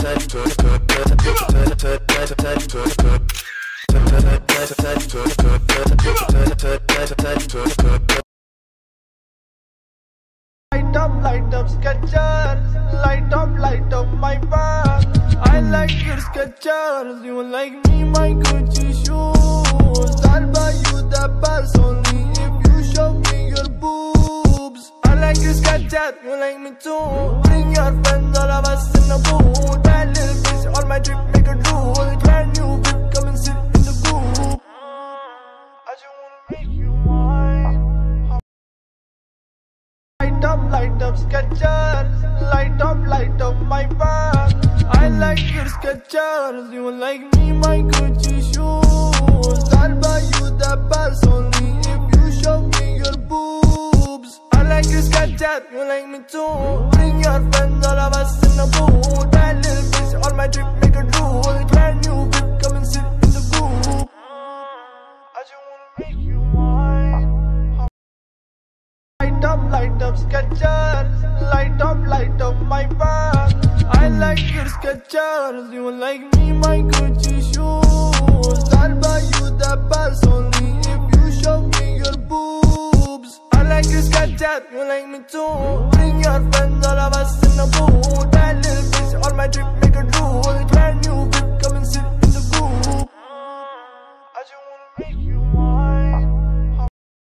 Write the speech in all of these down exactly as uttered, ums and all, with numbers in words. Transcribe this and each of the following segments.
Light up, light up, Skechers. Light up, light up my path. I like your Skechers. You like me, my Gucci shoes. I'll buy you the purse only if you show me your boobs. I like your Skechers. You like me too. Bring your friends, all of us in the booth. That little bitch on my trip make a drool. Brand new whip, come and sit in the booth. I just wanna make you mine. Light up, light up, Skechers. Light up, light up my path. I like your Skechers. You like me, my Gucci shoes. I'll buy you the purse only if you show me your boobs. I like your Skechers. You like me too. Bring your friends, all of us in the booth. That little bitch on my trip make a drool. Brand new whip, come and sit in the booth. I just wanna make you mine. Light up, light up, Skechers. Light up, light up my path. I like your Skechers. You like me, my Gucci shoes. I'll buy you the purse only if you show me your boobs. I like your Skechers. You like me too. Bring your friends, all of us in the booth. That little bitch on my trip make a drool. Brand new whip, come and sit in the booth. I just wanna make you mine.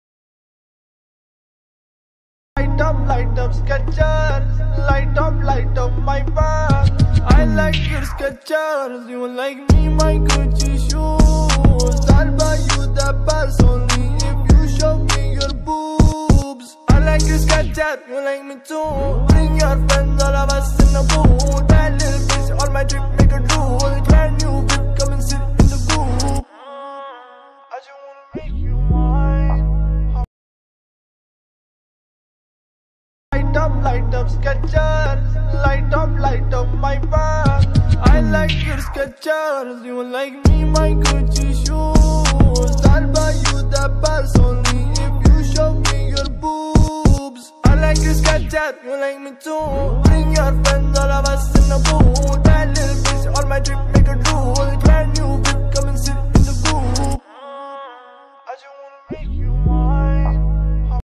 Light up, light up, Skechers. Light up, light up my path. I like your Skechers. You like me, my Gucci shoes. I'll buy you the purse only if you show me your boobs. I like your Skechers. You like me too. Bring your friends, all of us in the booth. That little bitch on my trip make a drool. Brand new whip, come and sit in the booth. I just wanna make you mine. Light up, light up, Skechers. Light up, light up my path. I like your Skechers. You like me, my Gucci shoes. I'll buy you the purse only if you show me your boobs. I like your Skechers. You like me too. Bring your friends, all of us in the booth. That little bitch on my trip make a drool. Brand new whip, come and sit in the booth. I just wanna make you mine.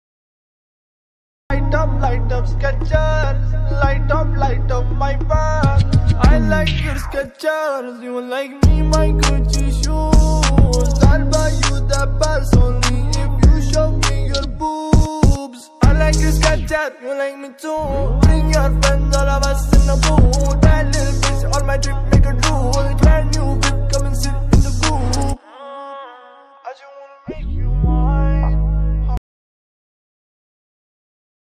Light up, light up, Skechers. Light up, light up my path. I like your Skechers. You like me, my Gucci shoes. I'll buy you the purse only if you show me your boobs. I like your Skechers. You like me too. Bring your friends, all of us in the booth. That little bitch on my trip